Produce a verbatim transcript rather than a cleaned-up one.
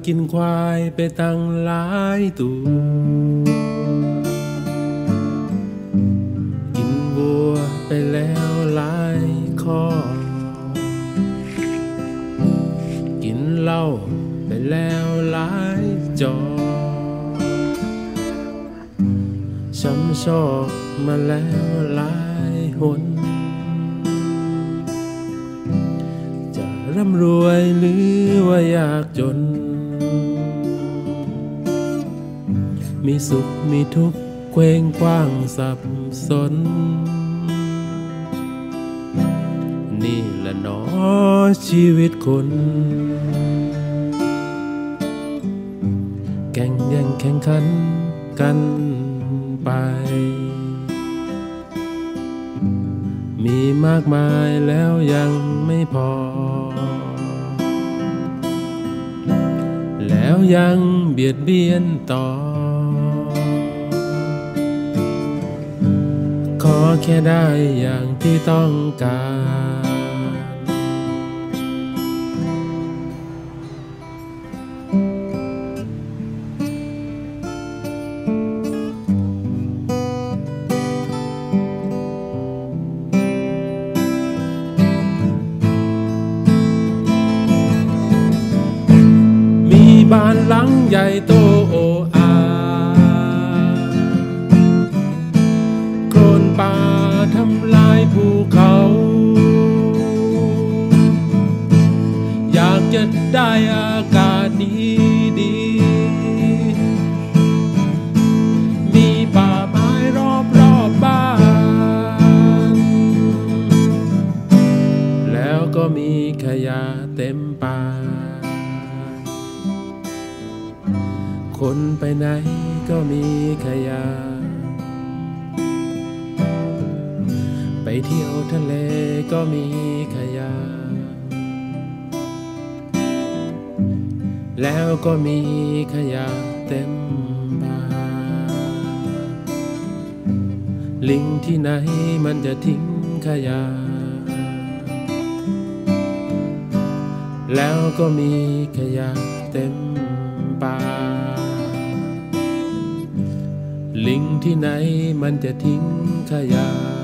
กินควายไปตั้งหลายตัวกินวัวไปแล้วหลายข้อกินเหล้าไปแล้วหลายจอช้ำชอกมาแล้วหลายหนจะร่ำรวยหรือว่ายากจนมีสุขมีทุกข์เคว้งคว้างสับสนนี่แหละหนอชีวิตคนแข่งแย่งแข่งขันกันไปมีมากมายแล้วยังไม่พอแล้วยังเบียดเบียนต่อขอแค่ได้อย่างที่ต้องการบ้านหลังใหญ่โตโออาโคลนป่าทำลายภูเขาอยากจะได้อากาศดีดีมีป่าไม้รอบรอบบ้านแล้วก็มีขยะเต็มป่าคนไปไหนก็มีขยะไปเที่ยวทะเลก็มีขยะแล้วก็มีขยะเต็มบ้านลิงที่ไหนมันจะทิ้งขยะแล้วก็มีขยะเต็มป่าลิงที่ไหนมันจะทิ้งขยะ